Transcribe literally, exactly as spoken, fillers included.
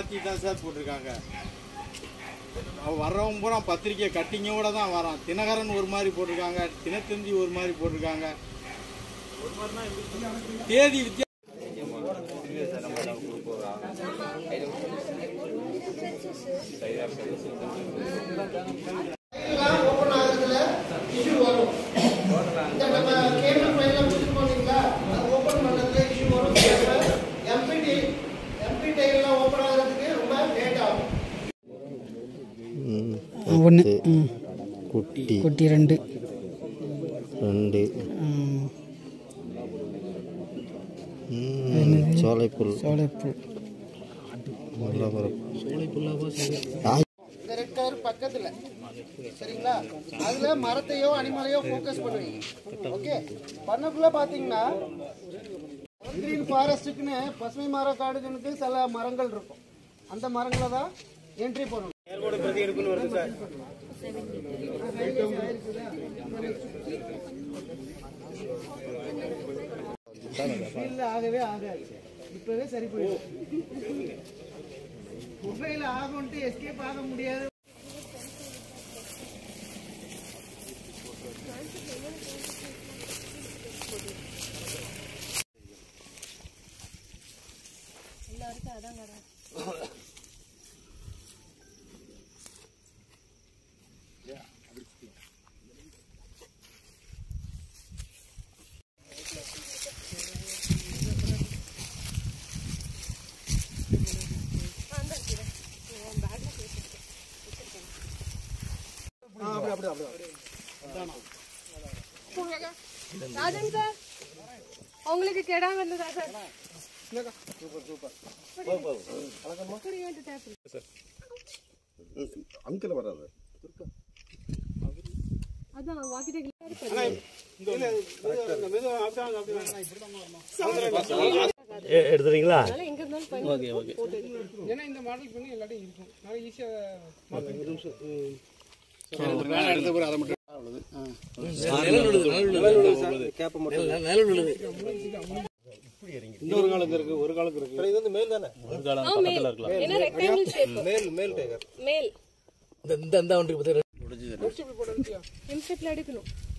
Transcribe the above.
மாற்றி தான் சார் போட்டிருக்காங்க. வர்றவங்க பூரா பத்திரிக்கை கட்டிங்கோட தான் வரான். தினகரன் ஒரு மாதிரி போட்டிருக்காங்க, தினத்தந்தி ஒரு மாதிரி போட்டிருக்காங்க. தேதி வித்தியாசம். ஒன்று குட்டி குட்டி ரெண்டு ரெண்டு சோலைப்புல் சோலைப்புல் ரெட் கலர் பக்கத்துல சரிங்களா? அதுல மரத்தையோ அனிமலையோ ஃபோக்கஸ் பண்ணுவீங்க. ஓகே, பண்ணக்குள்ள பாத்தீங்கன்னா கிரீன் ஃபாரஸ்ட்டுக்குன்னு பசுமை மர காடுகளுக்கு சில மரங்கள் இருக்கும். அந்த மரங்களை தான் என்ட்ரி பண்ணணும். ஆகவே ஆகாது, இப்பவே சரி போயிடும். மொபைல் ஆகும்ட்டு எஸ்கேப் ஆக முடியாது. எல்லாருக்கும் அதான் கடை. ராஜன் சார், உங்களுக்கு கெடாம இருந்ததா சார்? Super super. அங்கிள் வராது. அதான் வாக்கிட்டே எடுத்துறீங்களா? Okay okay. ஏன்னா இந்த மாடல் பண்ணி எல்லாத்தையும் இருக்கும். நான் ஈஸியா இன்னொரு காலம் இருக்கு, ஒரு காலம் இருக்கு. இது வந்து மேல் தானே? ஒரு காலம் பக்கத்துல இருக்கலாம். என்ன ரெக்டாங்கிள் ஷேப்? மேல் மேல் டைகர். மேல். இந்த இந்த ஒன்று எம் ஷேப்ல எடுக்கணும்.